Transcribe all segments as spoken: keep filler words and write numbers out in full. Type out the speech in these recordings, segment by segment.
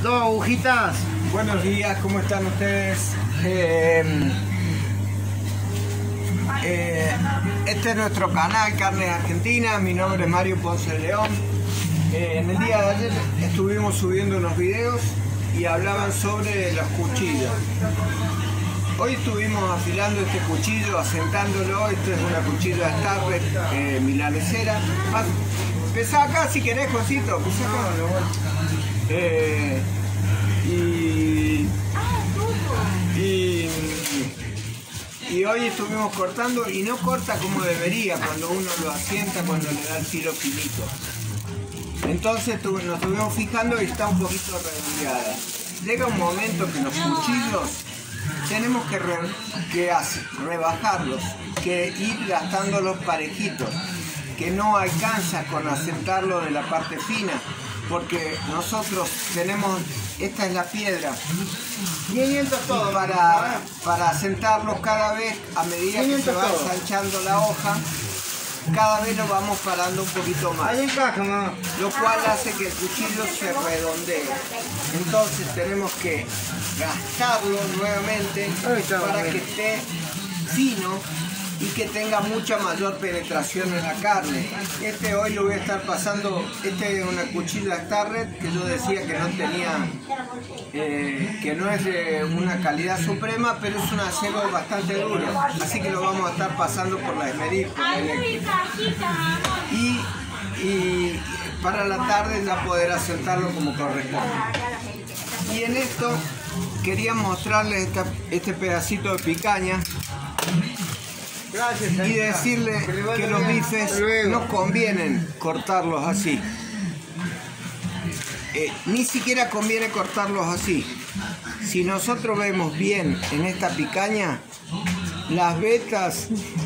Dos agujitas. Buenos días, ¿cómo están ustedes? Eh, eh, este es nuestro canal Carnes Argentinas, mi nombre es Mario Ponce de León. Eh, en el día de ayer estuvimos subiendo unos videos y hablaban sobre los cuchillos. Hoy estuvimos afilando este cuchillo, asentándolo. Esto es una cuchilla Starrett eh, milanesera. Pesá acá si querés, Josito, pesá acá. Eh, y, y, y hoy estuvimos cortando y no corta como debería cuando uno lo asienta, cuando le da el filo finito. Entonces tu, nos estuvimos fijando y está un poquito redondeada. Llega un momento que los cuchillos tenemos que, re, que hacer, rebajarlos, que ir gastándolos parejitos, que no alcanza con asentarlo de la parte fina, porque nosotros tenemos, esta es la piedra, quinientos todo para, para asentarlos cada vez a medida que se va ensanchando la hoja, cada vez lo vamos parando un poquito más, lo cual hace que el cuchillo se redondee. Entonces tenemos que gastarlo nuevamente para que esté fino y que tenga mucha mayor penetración en la carne. Este hoy lo voy a estar pasando, este es una cuchilla Starrett que yo decía que no tenía, eh, que no es de una calidad suprema, pero es un acero bastante duro, así que lo vamos a estar pasando por la esmeril, por la eléctrica. Y, y para la tarde ya poder asentarlo como corresponde. Y en esto quería mostrarles esta, este pedacito de picaña. Gracias, y decirle que los bifes no convienen cortarlos así. Eh, ni siquiera conviene cortarlos así. Si nosotros vemos bien en esta picaña, las vetas...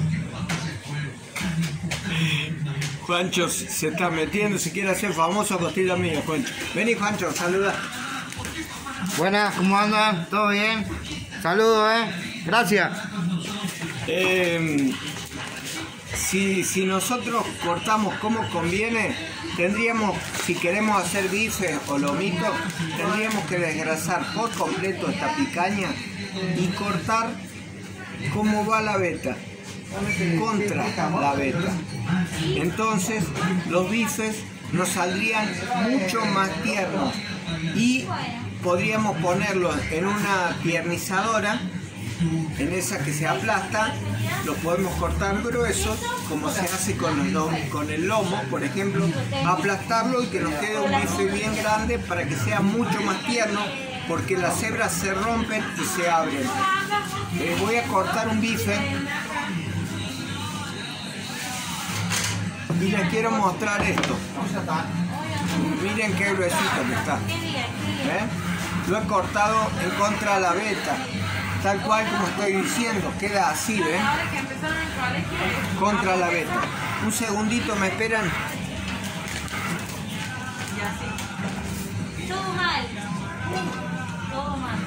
Juancho se está metiendo, se quiere hacer famoso, costilla mía, Juancho. Vení, Juancho, saluda. Buenas, ¿cómo andan? ¿Todo bien? Saludos, eh. Gracias. Eh, si, si nosotros cortamos como conviene, tendríamos, si queremos hacer bifes o lomitos, tendríamos que desgrasar por completo esta picaña y cortar como va la veta, contra la veta. Entonces los bifes nos saldrían mucho más tiernos y podríamos ponerlos en una tiernizadora, en esa que se aplasta, los podemos cortar gruesos, como se hace con, los, con el lomo, por ejemplo, aplastarlo y que nos quede un bife bien grande para que sea mucho más tierno, porque las hebras se rompen y se abren. Eh, voy a cortar un bife y les quiero mostrar esto. Miren qué gruesito que está. ¿Eh? Lo he cortado en contra de la veta, tal cual como estoy diciendo, queda así, ¿ven? Contra la veta. Un segundito, ¿me esperan? Todo mal. Todo mal.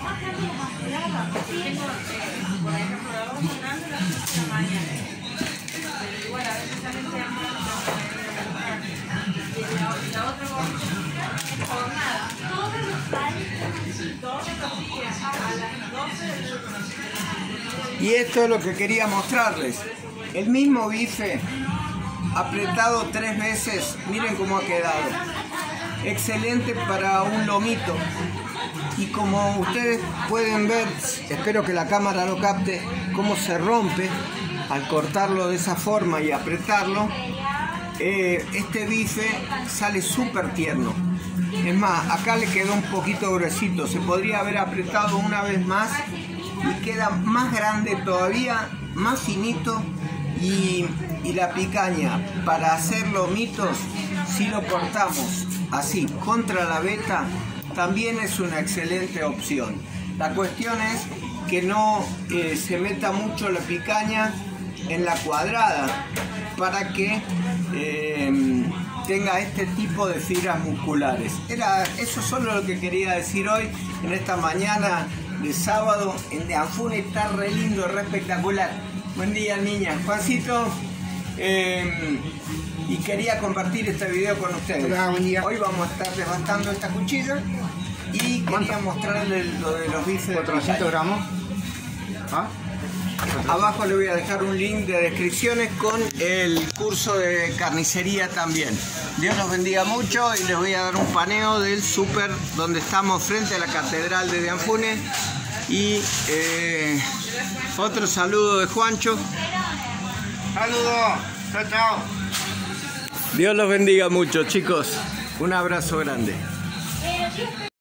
Y esto es lo que quería mostrarles. El mismo bife apretado tres veces, miren cómo ha quedado. Excelente para un lomito. Y como ustedes pueden ver, espero que la cámara lo capte, cómo se rompe al cortarlo de esa forma y apretarlo. Eh, este bife sale súper tierno. Es más, acá le quedó un poquito gruesito, se podría haber apretado una vez más y queda más grande todavía, más finito. Y, y la picaña, para hacer lomitos, si lo cortamos así contra la veta, también es una excelente opción. La cuestión es que no eh, se meta mucho la picaña en la cuadrada, para que eh, tenga este tipo de fibras musculares. Era eso solo lo que quería decir hoy, en esta mañana de sábado, en de Anfune. Está re lindo, re espectacular. Buen día, niña. Juancito, eh, y quería compartir este video con ustedes. Hola, buen día. Hoy vamos a estar desbastando esta cuchilla quería mostrarles lo de los bifes de cuatrocientos pitaya. gramos. ¿Ah? Abajo le voy a dejar un link de descripciones con el curso de carnicería también. Dios los bendiga mucho y les voy a dar un paneo del súper donde estamos frente a la catedral de Dianfunes. Y eh, otro saludo de Juancho. Saludos. Chao, chao. Dios los bendiga mucho, chicos. Un abrazo grande.